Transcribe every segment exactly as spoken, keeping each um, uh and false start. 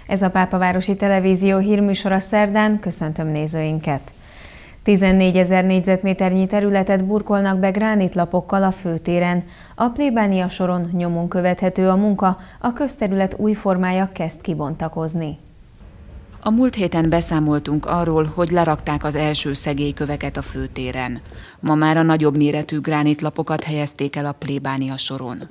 Ez a Pápavárosi Televízió hírműsora szerdán, köszöntöm nézőinket. tizennégyezer négyzetméternyi területet burkolnak be gránitlapokkal a főtéren. A plébánia soron nyomon követhető a munka, a közterület új formája kezd kibontakozni. A múlt héten beszámoltunk arról, hogy lerakták az első szegélyköveket a főtéren. Ma már a nagyobb méretű gránitlapokat helyezték el a plébánia soron.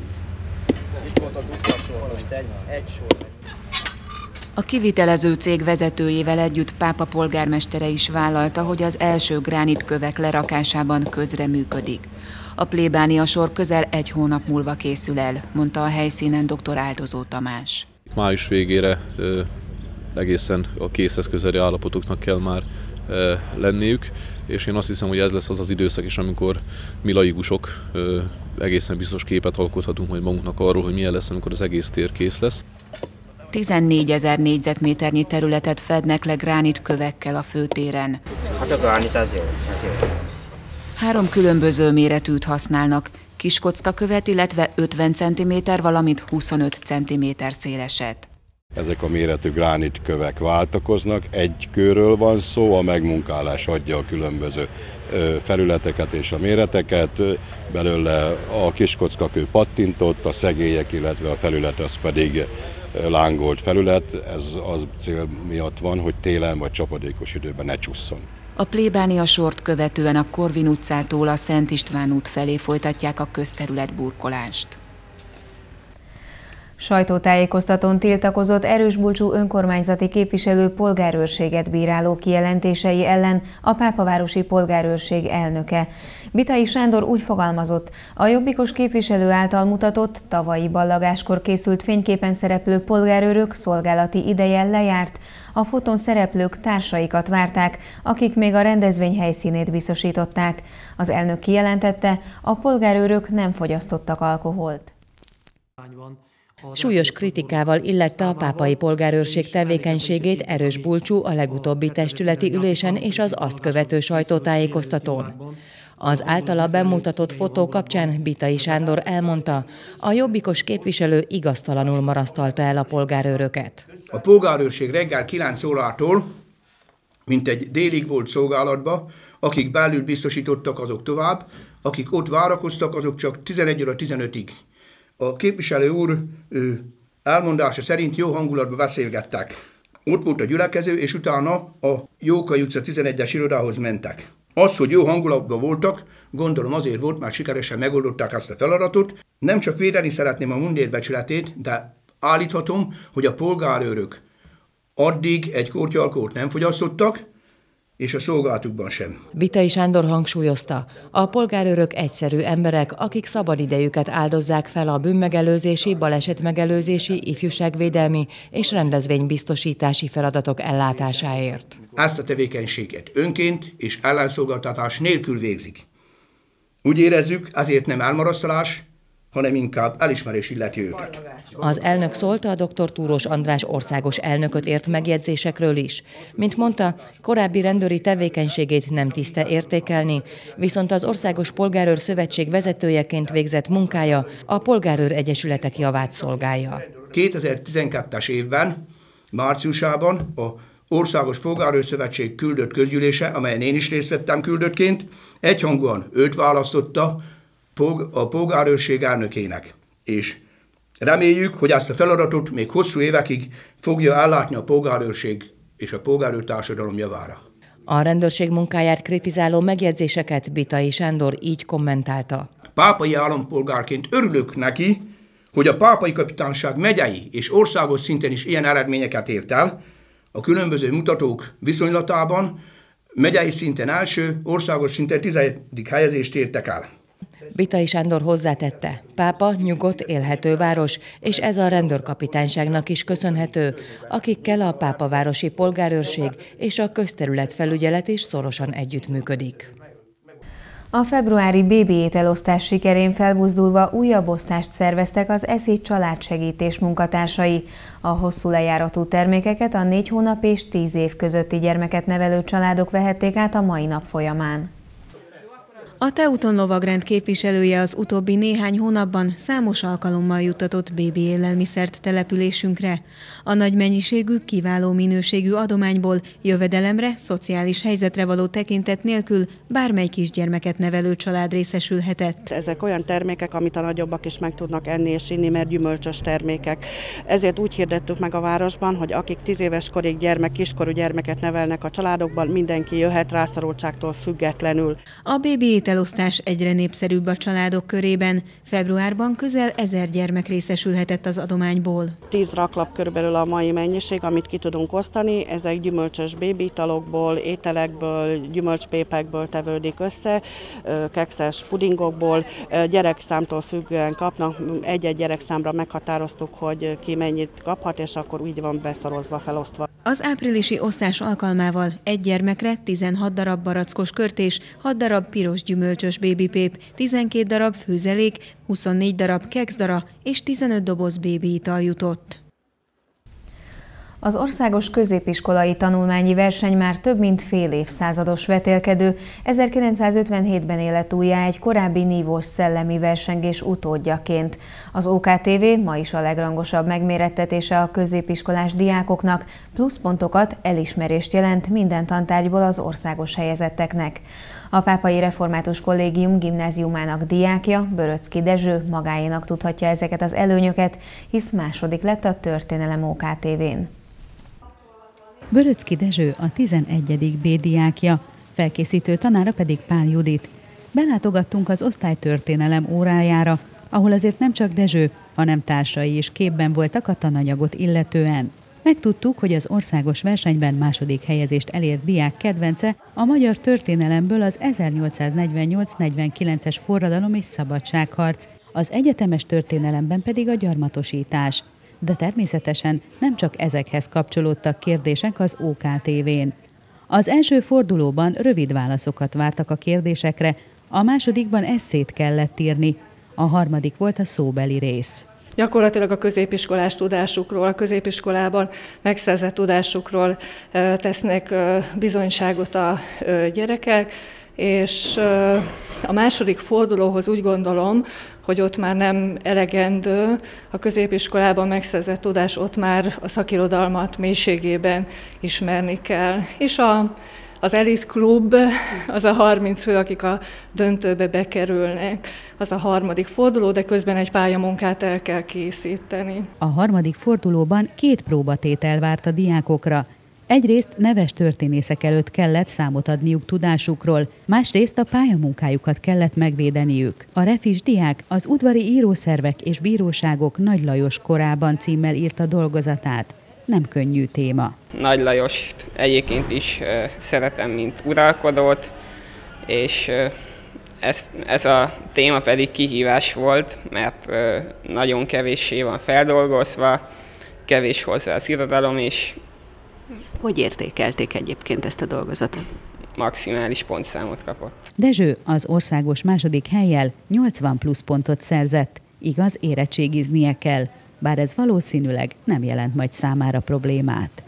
A kivitelező cég vezetőjével együtt Pápa polgármestere is vállalta, hogy az első gránitkövek lerakásában közreműködik. A plébánia sor közel egy hónap múlva készül el, mondta a helyszínen dr. Áldozó Tamás. Május végére egészen a készhez közeli állapotoknak kell már lenniük, és én azt hiszem, hogy ez lesz az az időszak is, amikor mi laikusok egészen biztos képet alkothatunk majd magunknak arról, hogy milyen lesz, amikor az egész tér kész lesz. tizennégyezer négyzetméternyi területet fednek le gránitkövekkel a főtéren. Három különböző méretűt használnak, kiskockakövet, illetve ötven centiméter, valamint huszonöt centiméter széleset. Ezek a méretű gránitkövek váltakoznak, egy kőről van szó, a megmunkálás adja a különböző felületeket és a méreteket, belőle a kiskockakő pattintott, a szegélyek, illetve a felület az pedig lángolt felület, ez az cél miatt van, hogy télen vagy csapadékos időben ne csusszon. A plébánia sort követően a Korvin utcától a Szent István út felé folytatják a közterület burkolást. Sajtótájékoztatón tiltakozott Erősbulcsú önkormányzati képviselő polgárőrséget bíráló kijelentései ellen a Pápavárosi Polgárőrség elnöke. Bitai Sándor úgy fogalmazott, a jobbikos képviselő által mutatott, tavalyi ballagáskor készült fényképen szereplő polgárőrök szolgálati ideje lejárt, a fotón szereplők társaikat várták, akik még a rendezvény helyszínét biztosították. Az elnök kijelentette, a polgárőrök nem fogyasztottak alkoholt. Súlyos kritikával illette a pápai polgárőrség tevékenységét Erősbulcsú a legutóbbi testületi ülésen és az azt követő sajtótájékoztatón. Az általa bemutatott fotó kapcsán Bitai Sándor elmondta, a jobbikos képviselő igaztalanul marasztalta el a polgárőröket. A polgárőrség reggel kilenc órától mintegy délig volt szolgálatban, akik belül biztosítottak, azok tovább, akik ott várakoztak, azok csak tizenegy óra tizenötig. A képviselő úr elmondása szerint jó hangulatban beszélgettek. Ott volt a gyülekező, és utána a Jókai utca tizenegyes irodához mentek. Az, hogy jó hangulatban voltak, gondolom azért volt, mert sikeresen megoldották ezt a feladatot. Nem csak védeni szeretném a mundérbecsületét, de állíthatom, hogy a polgárőrök addig egy kortya alkoholt nem fogyasztottak, és a szolgálatukban sem. Bitai Sándor hangsúlyozta, a polgárőrök egyszerű emberek, akik szabadidejüket áldozzák fel a bűnmegelőzési, balesetmegelőzési, ifjúságvédelmi és rendezvénybiztosítási feladatok ellátásáért. Ezt a tevékenységet önként és ellenszolgáltatás nélkül végzik. Úgy érezzük, ezért nem elmarasztalás, hanem inkább elismerés illeti őket. Az elnök szólt a dr. Túrós András országos elnököt ért megjegyzésekről is. Mint mondta, korábbi rendőri tevékenységét nem tiszte értékelni, viszont az Országos Polgárőr Szövetség vezetőjeként végzett munkája a polgárőr egyesületek javát szolgálja. kétezer-tizenkettes évben, márciusában a Országos Polgárőr Szövetség küldött közgyűlése, amelyen én is részt vettem küldöttként, egyhangúan őt választotta a polgárőrség elnökének, és reméljük, hogy ezt a feladatot még hosszú évekig fogja ellátni a polgárőrség és a polgárőrtársadalom javára. A rendőrség munkáját kritizáló megjegyzéseket Bitai Sándor így kommentálta. Pápai állampolgárként örülök neki, hogy a pápai kapitányság megyei és országos szinten is ilyen eredményeket ért el, a különböző mutatók viszonylatában megyei szinten első, országos szinten tizedik helyezést értek el. Bitai Sándor hozzátette, Pápa nyugodt, élhető város, és ez a rendőrkapitányságnak is köszönhető, akikkel a Pápavárosi Polgárőrség és a közterületfelügyelet is szorosan együttműködik. A februári bébi ételosztás sikerén felbuzdulva újabb osztást szerveztek az Eszély családsegítés munkatársai. A hosszú lejáratú termékeket a négy hónap és tíz év közötti gyermeket nevelő családok vehették át a mai nap folyamán. A Teuton lovagrend képviselője az utóbbi néhány hónapban számos alkalommal juttatott bébi élelmiszert településünkre. A nagy mennyiségű, kiváló minőségű adományból jövedelemre, szociális helyzetre való tekintet nélkül bármely kisgyermeket nevelő család részesülhetett. Ezek olyan termékek, amit a nagyobbak is meg tudnak enni és inni, mert gyümölcsös termékek. Ezért úgy hirdettük meg a városban, hogy akik tíz éves korig gyermek, kiskorú gyermeket nevelnek a családokban, mindenki jöhet rászorultságtól függetlenül. A bébi ételosztás egyre népszerűbb a családok körében. Februárban közel ezer gyermek részesülhetett az adományból. Tíz raklap körülbelül a mai mennyiség, amit ki tudunk osztani. Ezek gyümölcsös bébiitalokból, ételekből, gyümölcspépekből tevődik össze, kekszes pudingokból. Gyerekszámtól függően kapnak. Egy-egy gyerekszámra meghatároztuk, hogy ki mennyit kaphat, és akkor úgy van beszorozva, felosztva. Az áprilisi osztás alkalmával egy gyermekre tizenhat darab barackos kört és hat darab piros gyümölcsös bébipép, tizenkét darab főzelék, huszonnégy darab kekszdara és tizenöt doboz bébiital jutott. Az országos középiskolai tanulmányi verseny már több mint fél évszázados vetélkedő. ezerkilencszázötvenhétben élet újjá egy korábbi nívós szellemi versengés utódjaként. Az ó ká té vé ma is a legrangosabb megmérettetése a középiskolás diákoknak, pluszpontokat, elismerést jelent minden tantárgyból az országos helyezetteknek. A Pápai Református Kollégium gimnáziumának diákja, Böröczky Dezső magáénak tudhatja ezeket az előnyöket, hisz második lett a történelem ó ká té vén. Böröczky Dezső a tizenegyedik B diákja, felkészítő tanára pedig Pál Judit. Belátogattunk az osztálytörténelem órájára, ahol azért nem csak Dezső, hanem társai is képben voltak a tananyagot illetően. Megtudtuk, hogy az országos versenyben második helyezést elért diák kedvence a magyar történelemből az ezernyolcszáznegyvennyolc negyvenkilences forradalom és szabadságharc, az egyetemes történelemben pedig a gyarmatosítás. De természetesen nem csak ezekhez kapcsolódtak kérdések az ó ká té vén. Az első fordulóban rövid válaszokat vártak a kérdésekre, a másodikban esszét kellett írni, a harmadik volt a szóbeli rész. Gyakorlatilag a középiskolás tudásukról, a középiskolában megszerzett tudásukról tesznek bizonyságot a gyerekek, és a második fordulóhoz úgy gondolom, hogy ott már nem elegendő a középiskolában megszerzett tudás, ott már a szakirodalmat mélységében ismerni kell. És a, az elit klub, az a harminc fő, akik a döntőbe bekerülnek, az a harmadik forduló, de közben egy pályamunkát el kell készíteni. A harmadik fordulóban két próbatétel várt a diákokra. Egyrészt neves történészek előtt kellett számot adniuk tudásukról, másrészt a pályamunkájukat kellett megvédeniük. A refis diák az udvari írószervek és bíróságok Nagy Lajos korában címmel írta dolgozatát. Nem könnyű téma. Nagy Lajost egyébként is uh, szeretem, mint uralkodót, és uh, ez, ez a téma pedig kihívás volt, mert uh, nagyon kevéssé van feldolgozva, kevés hozzá az irodalom is. Hogy értékelték egyébként ezt a dolgozatot? Maximális pontszámot kapott. Dezső az országos második hellyel nyolcvan plusz pontot szerzett, igaz, érettségiznie kell, bár ez valószínűleg nem jelent majd számára problémát.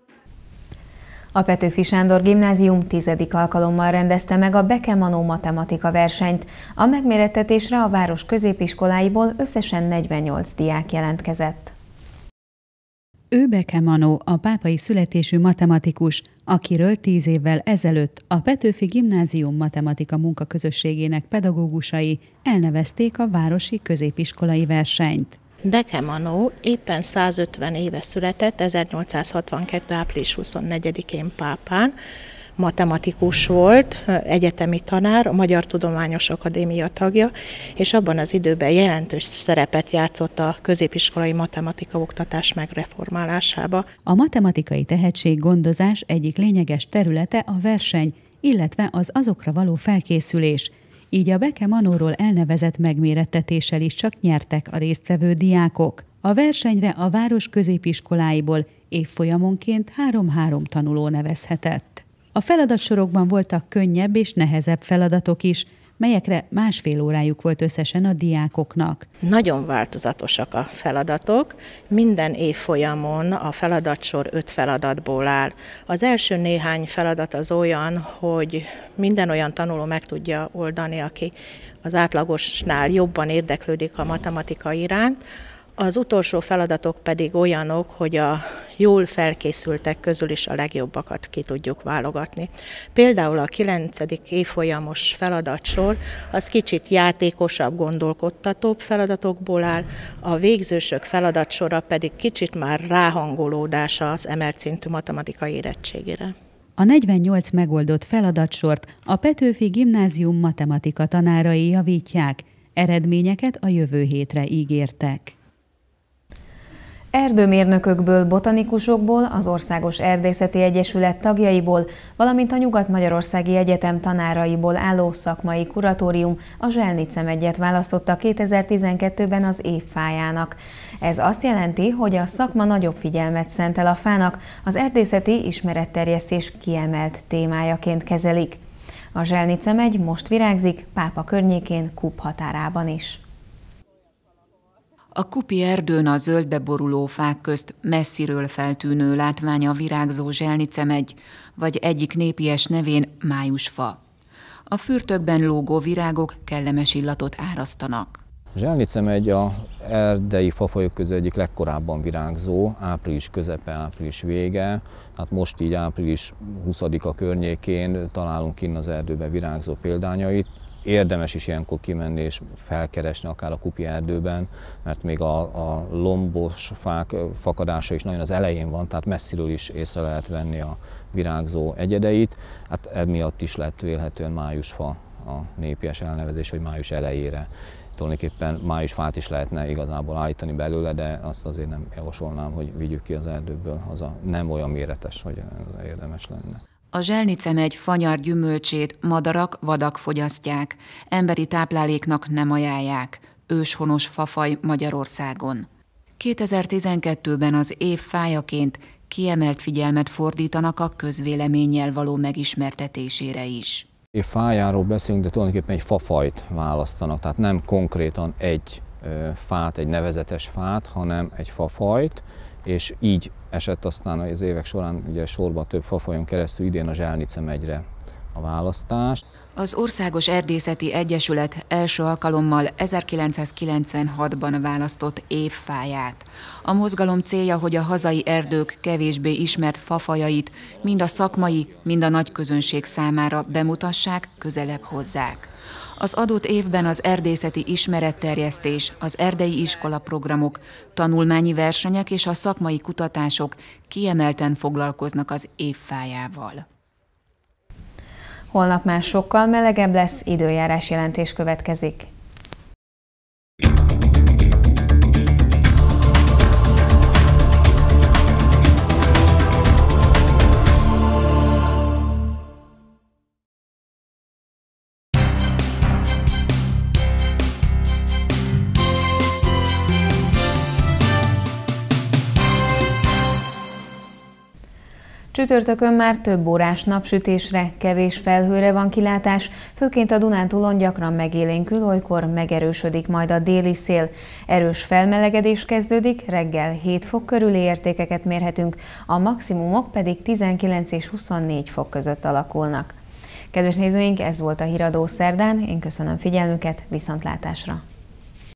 A Petőfi Sándor Gimnázium tizedik alkalommal rendezte meg a Beke Manó matematika versenyt. A megmérettetésre a város középiskoláiból összesen negyvennyolc diák jelentkezett. Ő Beke Manó, a pápai születésű matematikus, akiről tíz évvel ezelőtt a Petőfi Gimnázium matematika munkaközösségének pedagógusai elnevezték a városi középiskolai versenyt. Beke Manó éppen százötven éve született, ezernyolcszázhatvankettő április huszonnegyedikén Pápán, matematikus volt, egyetemi tanár, a Magyar Tudományos Akadémia tagja, és abban az időben jelentős szerepet játszott a középiskolai matematika oktatás megreformálásába. A matematikai tehetséggondozás egyik lényeges területe a verseny, illetve az azokra való felkészülés. Így a Beke Manóról elnevezett megmérettetéssel is csak nyertek a résztvevő diákok. A versenyre a város középiskoláiból évfolyamonként három-három tanuló nevezhetett. A feladatsorokban voltak könnyebb és nehezebb feladatok is, melyekre másfél órájuk volt összesen a diákoknak. Nagyon változatosak a feladatok. Minden évfolyamon a feladatsor öt feladatból áll. Az első néhány feladat az olyan, hogy minden olyan tanuló meg tudja oldani, aki az átlagosnál jobban érdeklődik a matematika iránt. Az utolsó feladatok pedig olyanok, hogy a jól felkészültek közül is a legjobbakat ki tudjuk válogatni. Például a kilencedik évfolyamos feladatsor az kicsit játékosabb, gondolkodtatóbb feladatokból áll, a végzősök feladatsora pedig kicsit már ráhangolódása az emelt szintű matematikai érettségére. A negyvennyolc megoldott feladatsort a Petőfi Gimnázium matematika tanárai javítják, eredményeket a jövő hétre ígértek. Erdőmérnökökből, botanikusokból, az Országos Erdészeti Egyesület tagjaiból, valamint a Nyugat-Magyarországi Egyetem tanáraiból álló szakmai kuratórium a Zselnice megyet választotta kétezer-tizenkettőben az év fájának. Ez azt jelenti, hogy a szakma nagyobb figyelmet szentel a fának, az erdészeti ismeretterjesztés kiemelt témájaként kezelik. A Zselnice megy most virágzik, Pápa környékén, Kup határában is. A kupi erdőn a zöldbe boruló fák közt messziről feltűnő látványa a virágzó Zselnice megy, vagy egyik népies nevén májusfa. A fürtökben lógó virágok kellemes illatot árasztanak. Zselnice megy a erdei fafajok közül egyik legkorábban virágzó, április közepe, április vége. Hát most így április huszadika környékén találunk innen az erdőben virágzó példányait. Érdemes is ilyenkor kimenni és felkeresni akár a kupi erdőben, mert még a, a lombos fák fakadása is nagyon az elején van, tehát messziről is észre lehet venni a virágzó egyedeit. Hát emiatt is lett vélhetően májusfa a népies elnevezés, hogy május elejére. Tulajdonképpen májusfát is lehetne igazából állítani belőle, de azt azért nem javasolnám, hogy vigyük ki az erdőből, az a nem olyan méretes, hogy érdemes lenne. A Zselnice megy fanyar gyümölcsét madarak, vadak fogyasztják, emberi tápláléknak nem ajánlják, őshonos fafaj Magyarországon. kétezer-tizenkettőben az év fájaként kiemelt figyelmet fordítanak a közvéleménnyel való megismertetésére is. Év fájáról beszélünk, de tulajdonképpen egy fafajt választanak, tehát nem konkrétan egy fát, egy nevezetes fát, hanem egy fafajt, és így esett aztán az évek során ugye sorba több fafajon keresztül idén a Zselnice megyre a választást. Az Országos Erdészeti Egyesület első alkalommal ezerkilencszázkilencvenhatban választott évfáját. A mozgalom célja, hogy a hazai erdők kevésbé ismert fafajait mind a szakmai, mind a nagyközönség számára bemutassák, közelebb hozzák. Az adott évben az erdészeti ismeretterjesztés, az erdei iskolaprogramok, tanulmányi versenyek és a szakmai kutatások kiemelten foglalkoznak az évfájával. Holnap már sokkal melegebb lesz, időjárás jelentés következik. Csütörtökön már több órás napsütésre, kevés felhőre van kilátás, főként a Dunántúlon gyakran megélénkül, olykor megerősödik majd a déli szél. Erős felmelegedés kezdődik, reggel hét fok körüli értékeket mérhetünk, a maximumok pedig tizenkilenc és huszonnégy fok között alakulnak. Kedves nézőink, ez volt a Híradó szerdán, én köszönöm figyelmüket, viszontlátásra!